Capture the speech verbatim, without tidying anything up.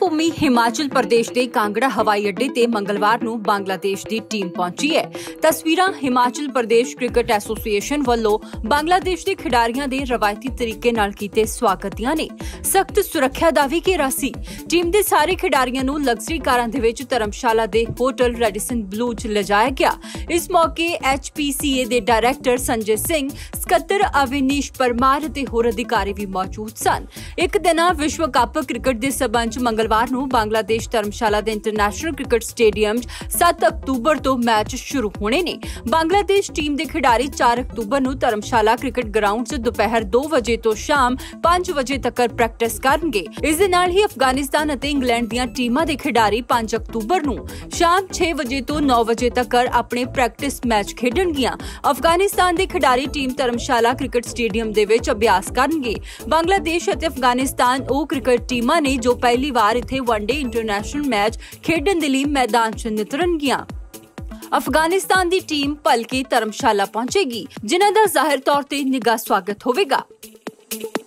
ਭੂਮੀ ਹਿਮਾਚਲ ਪ੍ਰਦੇਸ਼ ਦੇ ਕਾਂਗੜਾ ਹਵਾਈ ਅੱਡੇ ਤੇ ਮੰਗਲਵਾਰ ਨੂੰ ਬੰਗਲਾਦੇਸ਼ ਦੀ ਟੀਮ ਪਹੁੰਚੀ ਹੈ। ਤਸਵੀਰਾਂ ਹਿਮਾਚਲ ਪ੍ਰਦੇਸ਼ ਕ੍ਰਿਕਟ ਐਸੋਸੀਏਸ਼ਨ ਵੱਲੋਂ ਬੰਗਲਾਦੇਸ਼ ਦੇ ਖਿਡਾਰੀਆਂ ਦੇ ਰਵਾਇਤੀ ਤਰੀਕੇ ਨਾਲ ਕੀਤੇ ਸਵਾਗਤ ਦੀਆਂ ਨੇ। ਸਖਤ ਸੁਰੱਖਿਆ ਦਾ ਵੀ ਘੇਰਾ ਸੀ। ਟੀਮ ਦੇ ਸਾਰੇ ਖਿਡਾਰੀਆਂ ਨੂੰ ਲਗਜ਼ਰੀ ਕਾਰਾਂ ਦੇ ਵਿੱਚ ਧਰਮਸ਼ਾਲਾ ਦੇ ਹੋਟਲ ਰੈਡੀਸਨ ਬਲੂ ਚ ਲਿਜਾਇਆ ਗਿਆ। ਇਸ ਮੌਕੇ ਐਚ ਪੀ ਸੀ ਏ ਦੇ ਡਾਇਰੈਕਟਰ ਸੰਜੇ ਸਿੰਘ, ਸਕੱਤਰ ਅਵਿਨੀਸ਼ ਪਰਮਾਰ ਅਤੇ ਹੋਰ ਅਧਿਕਾਰੀ ਵੀ ਮੌਜੂਦ ਸਨ। ਇੱਕ ਦਿਨਾ ਵਿਸ਼ਵ ਕੱਪ ਕ੍ਰਿਕਟ ਦੇ ਸਬੰਧ ਮੰਗਲਵਾਰ ਨੂੰ ਬੰਗਲਾਦੇਸ਼ ਧਰਮਸ਼ਾਲਾ ਦੇ ਇੰਟਰਨੈਸ਼ਨਲ ਕ੍ਰਿਕਟ ਸਟੇਡੀਅਮ ਸੱਤ ਅਕਤੂਬਰ ਤੋਂ ਮੈਚ ਸ਼ੁਰੂ ਹੋਣੇ ਨੇ। ਬੰਗਲਾਦੇਸ਼ ਟੀਮ ਦੇ ਖਿਡਾਰੀ ਚਾਰ ਅਕਤੂਬਰ ਨੂੰ ਧਰਮਸ਼ਾਲਾ ਕ੍ਰਿਕਟ ਗਰਾਊਂਡ 'ਚ ਦੁਪਹਿਰ ਦੋ ਵਜੇ ਤੋਂ ਸ਼ਾਮ ਪੰਜ ਵਜੇ ਤੱਕ ਪ੍ਰੈਕਟਿਸ ਕਰਨਗੇ। ਇਸ ਦੇ ਨਾਲ ਹੀ ਅਫਗਾਨਿਸਤਾਨ ਅਤੇ ਇੰਗਲੈਂਡ ਦੀਆਂ ਟੀਮਾਂ ਦੇ ਖਿਡਾਰੀ ਪੰਜ ਅਕਤੂਬਰ ਨੂੰ ਸ਼ਾਮ ਛੇ ਵਜੇ ਤੋਂ ਨੌ ਵਜੇ ਤੱਕ ਆਪਣੇ ਪ੍ਰੈਕਟਿਸ ਮੈਚ ਖੇਡਣਗੀਆਂ। ਅਫਗਾਨਿਸਤਾਨ ਦੇ ਖਿਡਾਰੀ ਟੀਮ ਧਰਮਸ਼ਾਲਾ ਕ੍ਰਿਕਟ ਸਟੇਡੀਅਮ ਦੇ ਵਿੱਚ ਅਭਿਆਸ ਕਰਨਗੇ। ਬੰਗਲਾਦੇਸ਼ ਅਤੇ ਅਫਗਾਨਿਸਤਾਨ ਉਹ ਕ੍ਰਿਕਟ ਟੀਮਾਂ ਨੇ ਜੋ ਪਹਿਲੀ ਵਾਰ ਇੱਥੇ ਵਨਡੇ ਇੰਟਰਨੈਸ਼ਨਲ ਮੈਚ ਖੇਡਣ ਦੇ ਲਈ ਮੈਦਾਨ 'ਚ ਨਿਤਰਨਗੀਆਂ। ਅਫਗਾਨਿਸਤਾਨ ਦੀ ਟੀਮ ਭਲਕੇ ਧਰਮਸ਼ਾਲਾ ਪਹੁੰਚੇਗੀ, ਜਿਨ੍ਹਾਂ ਦਾ ਜ਼ਾਹਿਰ ਤੌਰ ਤੇ ਨਿੱਘਾ ਸਵਾਗਤ ਹੋਵੇਗਾ।